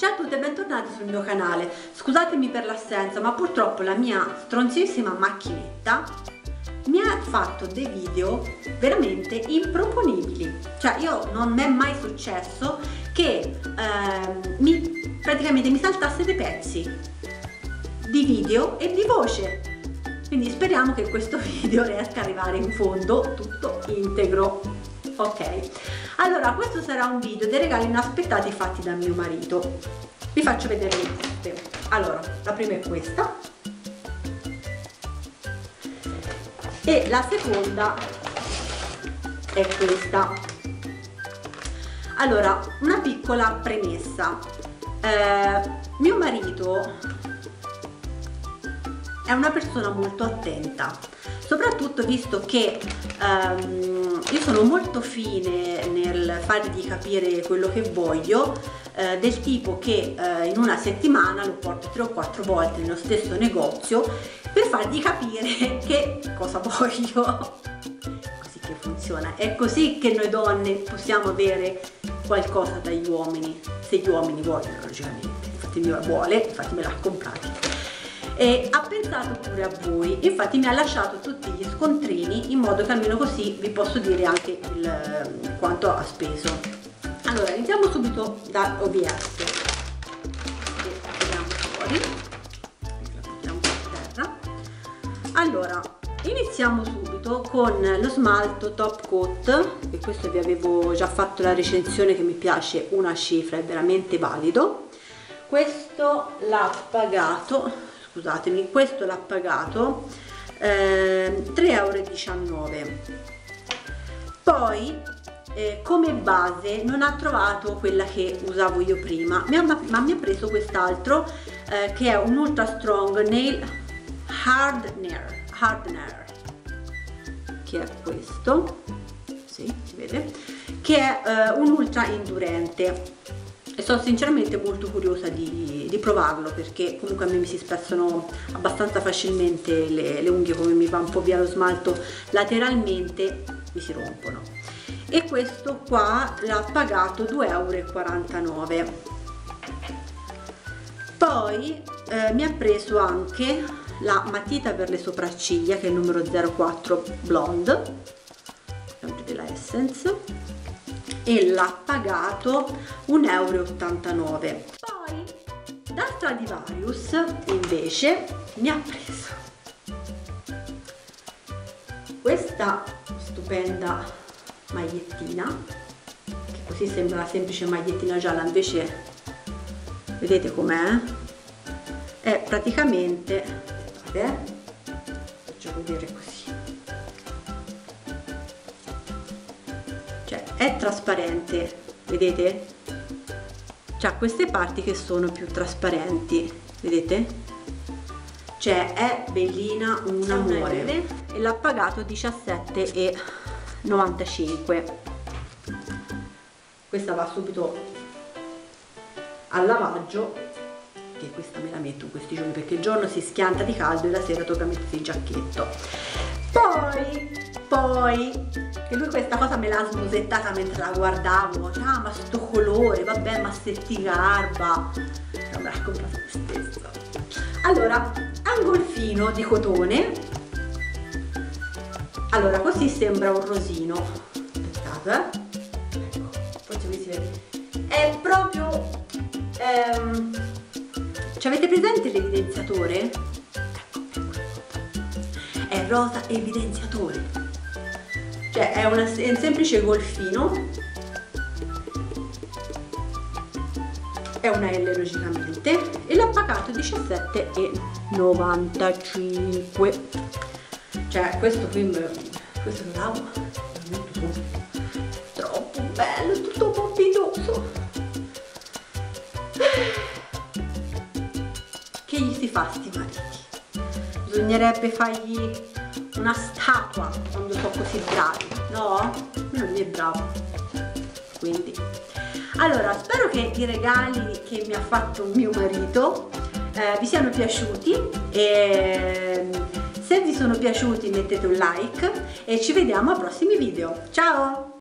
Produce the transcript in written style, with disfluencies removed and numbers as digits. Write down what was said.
Ciao a tutti e bentornati sul mio canale. Scusatemi per l'assenza, ma purtroppo la mia stronzissima macchinetta mi ha fatto dei video veramente improponibili. Cioè non mi è mai successo che praticamente mi saltasse dei pezzi di video e di voce. Quindi speriamo che questo video riesca ad arrivare in fondo tutto integro. Ok, allora questo sarà un video dei regali inaspettati fatti da mio marito. Vi faccio vedere le buste. Allora, la prima è questa e la seconda è questa. Allora, una piccola premessa. Mio marito è una persona molto attenta, soprattutto visto che io sono molto fine nel fargli capire quello che voglio, del tipo che in una settimana lo porto 3 o 4 volte nello stesso negozio per fargli capire che cosa voglio. Così che funziona, è così che noi donne possiamo avere qualcosa dagli uomini, se gli uomini vogliono, logicamente. Infatti mio vuole, infatti me l'ha comprato. E ha pensato pure a voi, infatti mi ha lasciato tutti gli scontrini in modo che almeno così vi posso dire anche quanto ha speso. Allora, iniziamo subito da OVS, che tiriamo fuori, la mettiamo per terra. Allora, iniziamo subito con lo smalto Top Coat, che questo vi avevo già fatto la recensione, che mi piace una cifra, è veramente valido. Questo l'ha pagato, scusatemi, questo l'ha pagato 3,19 €. Poi come base non ha trovato quella che usavo io prima, ma mi ha preso quest'altro che è un Ultra Strong Nail Hardener, che è questo, sì, si vede, che è un ultra indurente. E sono sinceramente molto curiosa di provarlo, perché comunque a me mi si spezzano abbastanza facilmente le unghie, come mi va un po' via lo smalto lateralmente mi si rompono. E questo qua l'ha pagato 2,49 €. Poi mi ha preso anche la matita per le sopracciglia, che è il numero 04 Blonde, sempre della Essence, e l'ha pagato 1,89 €. Poi da Stradivarius invece mi ha preso questa stupenda magliettina, che così sembra una semplice magliettina gialla, invece vedete com'è? È praticamente, aspettate, faccio vedere così, cioè è trasparente, vedete? C'ha queste parti che sono più trasparenti, vedete? Cioè è bellina, un amore. E l'ha pagato 17,95 €. Questa va subito al lavaggio, che questa me la metto in questi giorni perché il giorno si schianta di caldo e la sera tocca mettersi il giacchetto. Poi che lui questa cosa me l'ha smusettata mentre la guardavo, cioè, ma sto colore, vabbè, ma se ti garba, non me l'ha comprato me stessa. Allora, angolfino di cotone. Allora, così sembra un rosino, aspettate, ecco, forse qui si vede, è proprio cioè, avete presente l'evidenziatore? Ecco, è rosa evidenziatore, cioè è un semplice golfino, è una L logicamente, e l'ha pagato 17,95 €. Cioè questo qui, questo lo lavo, troppo bello, tutto morbidoso. Che gli si fa sti mariti? Bisognerebbe fargli una statua quando sono così bravi, no? Non è bravo. Quindi, allora, spero che i regali che mi ha fatto mio marito vi siano piaciuti, e se vi sono piaciuti mettete un like e ci vediamo ai prossimi video. Ciao!